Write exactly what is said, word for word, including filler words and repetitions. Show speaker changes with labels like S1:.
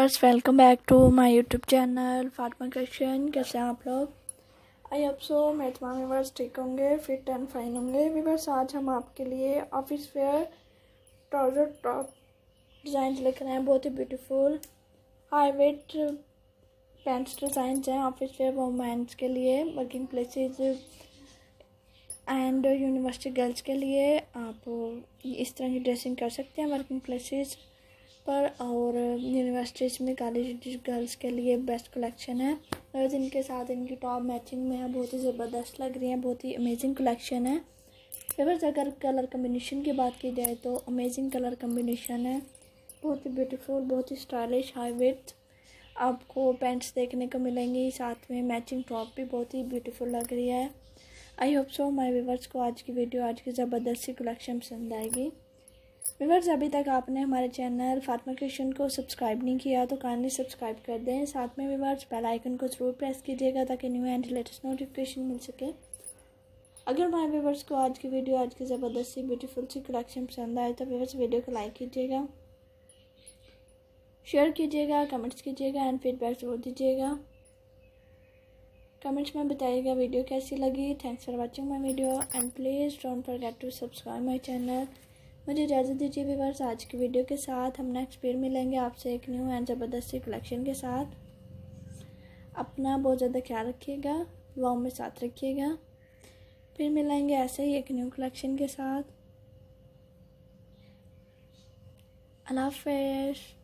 S1: Viewers, welcome back to my YouTube channel Fatima collection. कैसे हैं आप लोग? आई होप सो मेरे तमाम वीवर्स ठीक होंगे, फिट एंड फाइन होंगे। वीवर्स, आज हम आपके लिए office wear trouser top design लेकर आए हैं। बहुत ही beautiful high waist pants design हैं ऑफिस वेयर वुमेन्स के लिए, working places and university girls के लिए। आप इस तरह की ड्रेसिंग कर सकते हैं वर्किंग प्लेसेस पर, और यूनिवर्सिटीज़ में कॉलेज गर्ल्स के लिए बेस्ट कलेक्शन है। और इनके साथ इनकी टॉप मैचिंग में है, बहुत ही ज़बरदस्त लग रही है, बहुत ही अमेजिंग कलेक्शन है। फिर अगर कलर कम्बिनेशन की बात की जाए तो अमेजिंग कलर कम्बिनेशन है, बहुत ही ब्यूटीफुल, बहुत ही स्टाइलिश हाई वेट आपको पैंट्स देखने को मिलेंगी। साथ में मैचिंग टॉप भी बहुत ही ब्यूटीफुल लग रही है। I hope so my viewers को आज की वीडियो, आज की ज़बरदस्त सी कलेक्शन पसंद आएगी। व्यूवर्स, अभी तक आपने हमारे चैनल फातिमा कलेक्शन को सब्सक्राइब नहीं किया तो काइंडली सब्सक्राइब कर दें। साथ में व्यूवर्स बेल आइकन को ज़रूर प्रेस कीजिएगा ताकि न्यू एंड लेटेस्ट नोटिफिकेशन मिल सके। अगर हमारे व्यूवर्स को आज की वीडियो, आज की ज़बरदस्त सी ब्यूटीफुल सी कलेक्शन पसंद आए तो व्यूवर्स वीडियो को लाइक कीजिएगा, शेयर कीजिएगा, कमेंट्स कीजिएगा एंड फीडबैक ज़रूर दीजिएगा। कमेंट्स में बताइएगा वीडियो कैसी लगी। Thanks for watching my video and please don't forget to subscribe my channel. मुझे इजाज़त दीजिए व्यूवर्स, आज की वीडियो के साथ हम नेक्स्ट फिर मिलेंगे आपसे एक न्यू एंड ज़बरदस्त कलेक्शन के साथ। अपना बहुत ज़्यादा ख्याल रखिएगा, दुआओं में साथ रखिएगा। फिर मिलेंगे ऐसे ही एक न्यू कलेक्शन के साथ। अल्लाह हाफ़िज़।